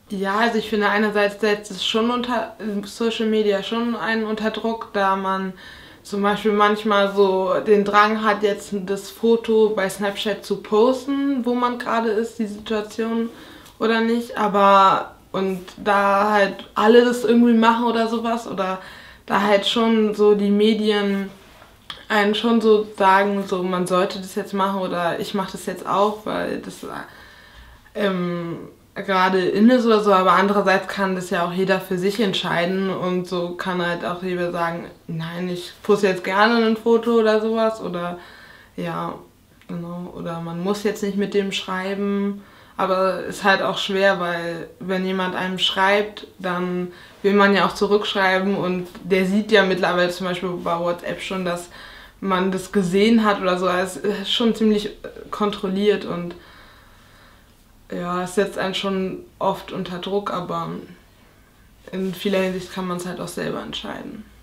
Ja, also ich finde einerseits setzt es schon unter Social Media schon einen unter Druck, da man zum Beispiel manchmal so den Drang hat, jetzt das Foto bei Snapchat zu posten, wo man gerade ist, die Situation oder nicht, aber und da halt alle das irgendwie machen oder sowas oder da halt schon so die Medien einen schon so sagen, so man sollte das jetzt machen oder ich mache das jetzt auch, weil das gerade in ist oder so, aber andererseits kann das ja auch jeder für sich entscheiden und so kann halt auch jeder sagen, nein, ich poste jetzt gerne ein Foto oder sowas oder ja, genau, oder man muss jetzt nicht mit dem schreiben, aber ist halt auch schwer, weil wenn jemand einem schreibt, dann will man ja auch zurückschreiben und der sieht ja mittlerweile zum Beispiel bei WhatsApp schon, dass man das gesehen hat oder so, also es ist schon ziemlich kontrolliert und ja, es setzt einen schon oft unter Druck, aber in vieler Hinsicht kann man es halt auch selber entscheiden.